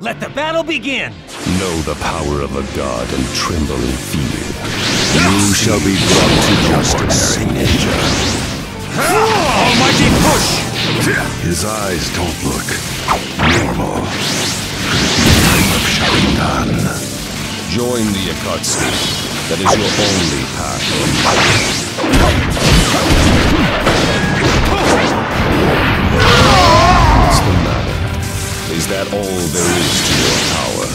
Let the battle begin! Know the power of a god and tremble in fear. You shall be brought to justice, ninja. Almighty push! His eyes don't look normal. Time of Sharingan. Join the Akatsuki. That is your only path. What's the matter? Is that all there is to your power?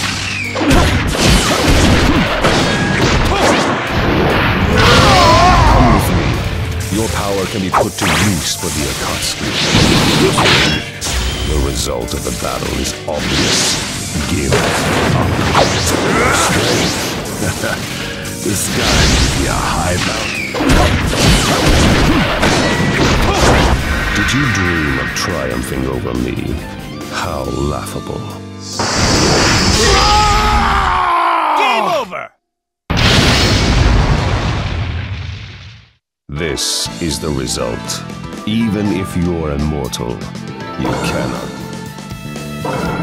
Come with me. Your power can be put to use for the Akatsuki. The result of the battle is obvious. Give up. This guy should be a high mountain. Did you dream of triumphing over me? How laughable. Game over! This is the result. Even if you're immortal, you cannot